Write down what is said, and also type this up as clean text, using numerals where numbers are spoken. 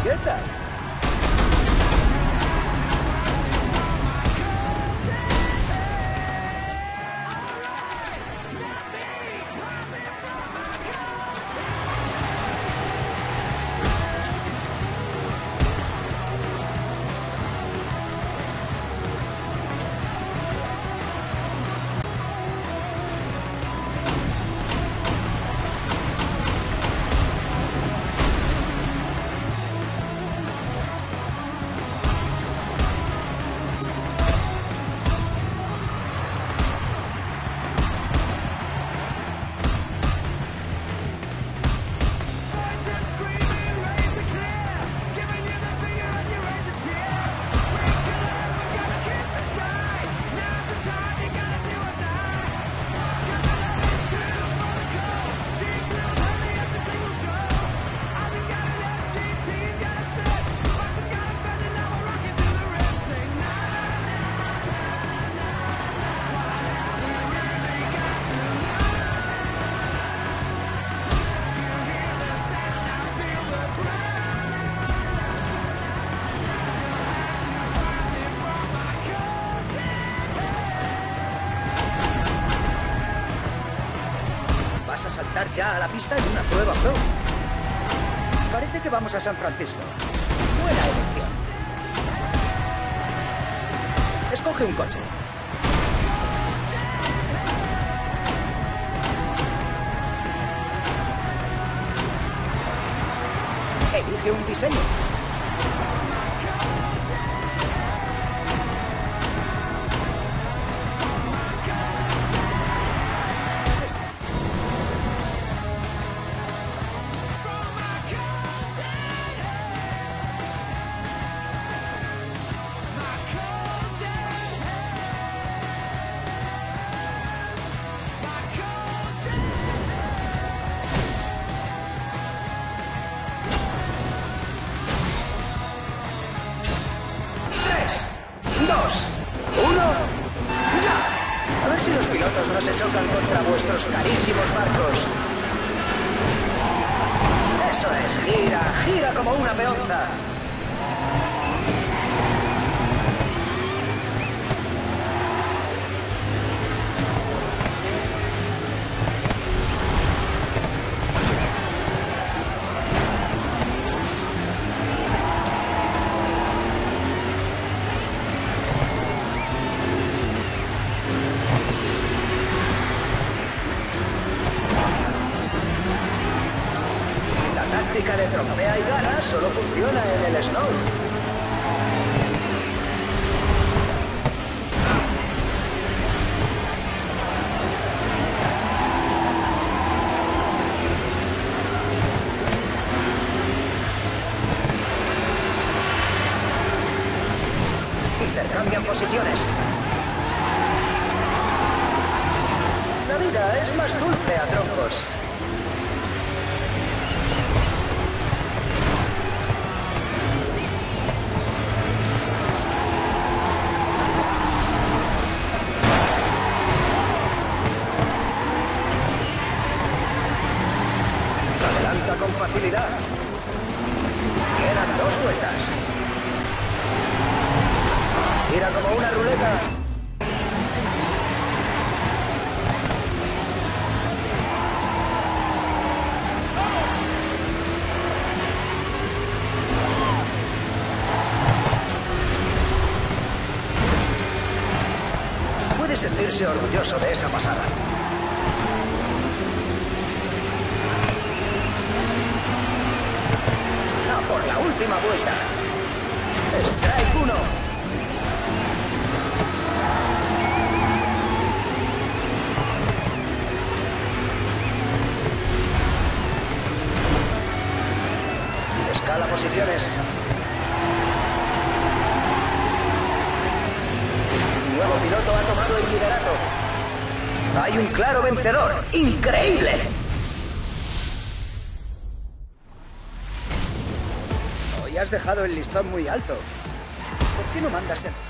¿Qué tal? ¿Vas a saltar ya a la pista en una prueba pro? Parece que vamos a San Francisco. Buena elección. Escoge un coche. Elige un diseño. Si los pilotos no se chocan contra vuestros carísimos barcos. Eso es, gira, gira como una peonza. La táctica de trompea y gana solo funciona en el snow. Intercambian posiciones. La vida es más dulce a troncos. Con facilidad. Quedan 2 vueltas. Gira como una ruleta. Puede sentirse orgulloso de esa pasada. Por la última vuelta. Strike 1. Escala posiciones. Nuevo piloto ha tomado el liderato. Hay un claro vencedor. ¡Increíble! Has dejado el listón muy alto. ¿Por qué no mandas en...?